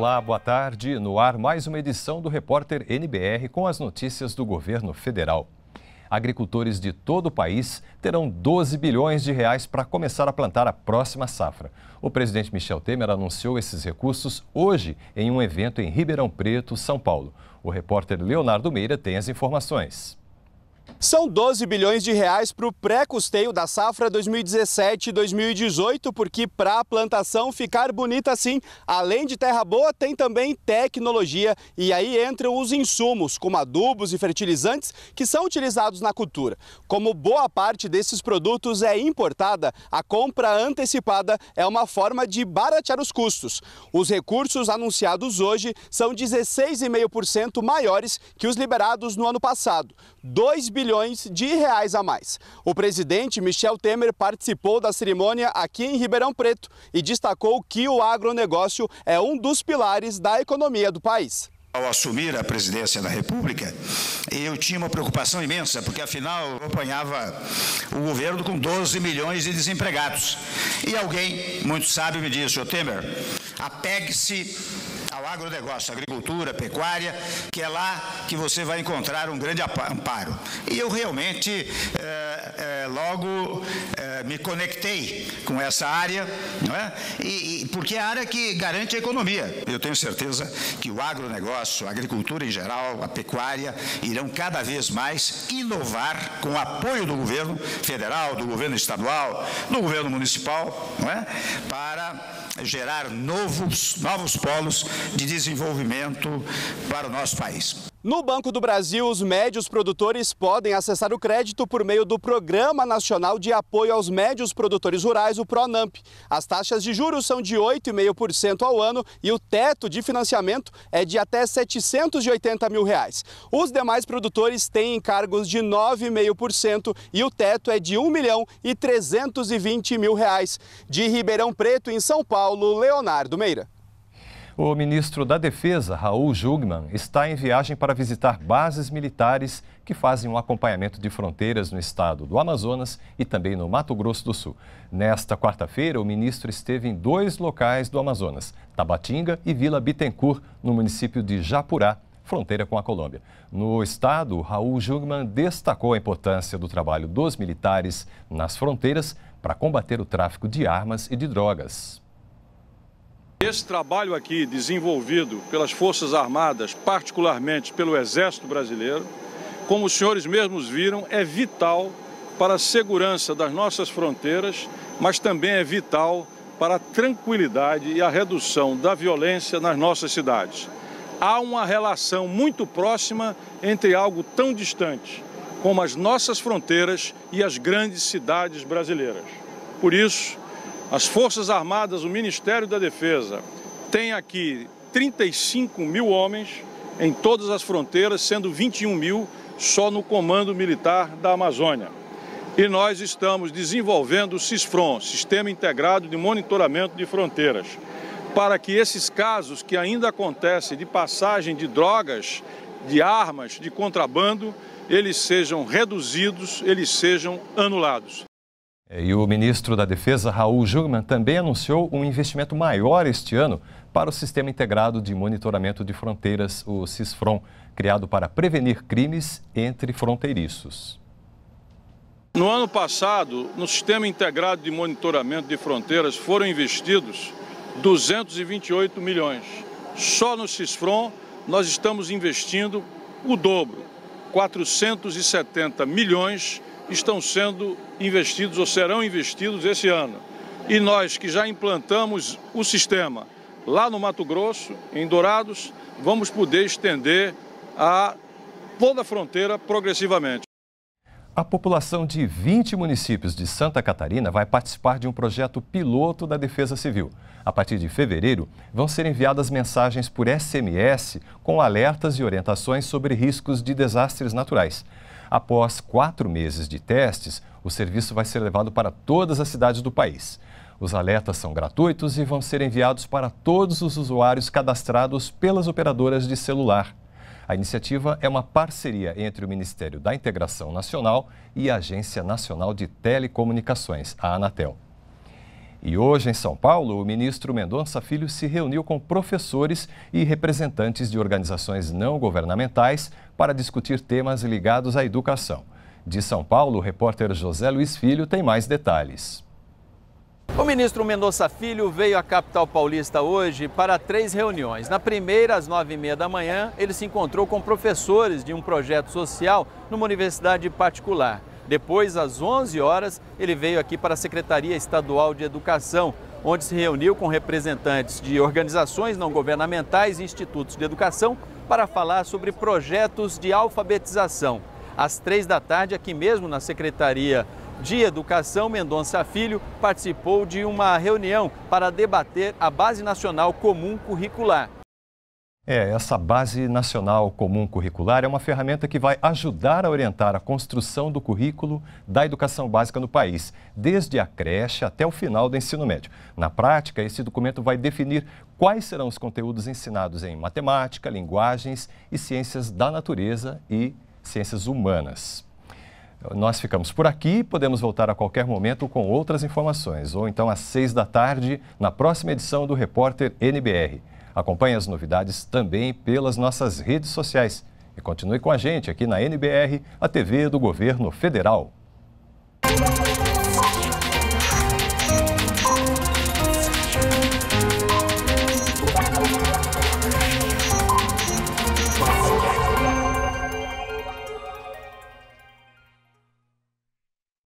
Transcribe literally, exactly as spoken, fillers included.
Olá, boa tarde. No ar, mais uma edição do Repórter N B R com as notícias do governo federal. Agricultores de todo o país terão doze bilhões de reais para começar a plantar a próxima safra. O presidente Michel Temer anunciou esses recursos hoje em um evento em Ribeirão Preto, São Paulo. O repórter Leonardo Meira tem as informações. São doze bilhões de reais para o pré-custeio da safra dois mil e dezessete dois mil e dezoito, porque para a plantação ficar bonita assim, além de terra boa, tem também tecnologia e aí entram os insumos, como adubos e fertilizantes, que são utilizados na cultura. Como boa parte desses produtos é importada, a compra antecipada é uma forma de baratear os custos. Os recursos anunciados hoje são dezesseis vírgula cinco por cento maiores que os liberados no ano passado, dois bilhões de reais a mais. O presidente Michel Temer participou da cerimônia aqui em Ribeirão Preto e destacou que o agronegócio é um dos pilares da economia do país. Ao assumir a presidência da República, eu tinha uma preocupação imensa, porque afinal eu acompanhava o governo com doze milhões de desempregados. E alguém muito sábio me disse: "Senhor Temer, apegue-se ao agronegócio, agricultura, pecuária, que é lá que você vai encontrar um grande amparo." E eu realmente é, é, logo é, me conectei com essa área, não é? E, e, porque é a área que garante a economia. Eu tenho certeza que o agronegócio, a agricultura em geral, a pecuária, irão cada vez mais inovar com o apoio do governo federal, do governo estadual, do governo municipal, não é? Para gerar novos, novos polos de desenvolvimento para o nosso país. No Banco do Brasil, os médios produtores podem acessar o crédito por meio do Programa Nacional de Apoio aos Médios Produtores Rurais, o PRONAMP. As taxas de juros são de oito vírgula cinco por cento ao ano e o teto de financiamento é de até setecentos e oitenta mil reais. Os demais produtores têm encargos de nove vírgula cinco por cento e o teto é de um milhão e trezentos e vinte mil reais. De Ribeirão Preto, em São Paulo, Leonardo Meira. O ministro da Defesa, Raul Jungmann, está em viagem para visitar bases militares que fazem um acompanhamento de fronteiras no estado do Amazonas e também no Mato Grosso do Sul. Nesta quarta-feira, o ministro esteve em dois locais do Amazonas, Tabatinga e Vila Bittencourt, no município de Japurá, fronteira com a Colômbia. No estado, Raul Jungmann destacou a importância do trabalho dos militares nas fronteiras para combater o tráfico de armas e de drogas. Esse trabalho aqui, desenvolvido pelas Forças Armadas, particularmente pelo Exército Brasileiro, como os senhores mesmos viram, é vital para a segurança das nossas fronteiras, mas também é vital para a tranquilidade e a redução da violência nas nossas cidades. Há uma relação muito próxima entre algo tão distante como as nossas fronteiras e as grandes cidades brasileiras. Por isso, as Forças Armadas, o Ministério da Defesa, tem aqui trinta e cinco mil homens em todas as fronteiras, sendo vinte e um mil só no Comando Militar da Amazônia. E nós estamos desenvolvendo o CISFRON, Sistema Integrado de Monitoramento de Fronteiras, para que esses casos que ainda acontecem de passagem de drogas, de armas, de contrabando, eles sejam reduzidos, eles sejam anulados. E o ministro da Defesa, Raul Jungmann, também anunciou um investimento maior este ano para o Sistema Integrado de Monitoramento de Fronteiras, o CISFRON, criado para prevenir crimes entre fronteiriços. No ano passado, no Sistema Integrado de Monitoramento de Fronteiras foram investidos duzentos e vinte e oito milhões. Só no CISFRON nós estamos investindo o dobro, quatrocentos e setenta milhões estão sendo investidos ou serão investidos esse ano. E nós que já implantamos o sistema lá no Mato Grosso, em Dourados, vamos poder estender a toda a fronteira progressivamente. A população de vinte municípios de Santa Catarina vai participar de um projeto piloto da Defesa Civil. A partir de fevereiro, vão ser enviadas mensagens por S M S com alertas e orientações sobre riscos de desastres naturais. Após quatro meses de testes, o serviço vai ser levado para todas as cidades do país. Os alertas são gratuitos e vão ser enviados para todos os usuários cadastrados pelas operadoras de celular. A iniciativa é uma parceria entre o Ministério da Integração Nacional e a Agência Nacional de Telecomunicações, a Anatel. E hoje, em São Paulo, o ministro Mendonça Filho se reuniu com professores e representantes de organizações não governamentais para discutir temas ligados à educação. De São Paulo, o repórter José Luiz Filho tem mais detalhes. O ministro Mendonça Filho veio à capital paulista hoje para três reuniões. Na primeira, às nove e meia da manhã, ele se encontrou com professores de um projeto social numa universidade particular. Depois, às onze horas, ele veio aqui para a Secretaria Estadual de Educação, onde se reuniu com representantes de organizações não governamentais e institutos de educação para falar sobre projetos de alfabetização. Às três da tarde, aqui mesmo na Secretaria de Educação, Mendonça Filho participou de uma reunião para debater a Base Nacional Comum Curricular. É, essa Base Nacional Comum Curricular é uma ferramenta que vai ajudar a orientar a construção do currículo da educação básica no país, desde a creche até o final do ensino médio. Na prática, esse documento vai definir quais serão os conteúdos ensinados em matemática, linguagens e ciências da natureza e ciências humanas. Nós ficamos por aqui, podemos voltar a qualquer momento com outras informações, ou então às seis da tarde, na próxima edição do Repórter N B R. Acompanhe as novidades também pelas nossas redes sociais. E continue com a gente aqui na N B R, a T V do Governo Federal.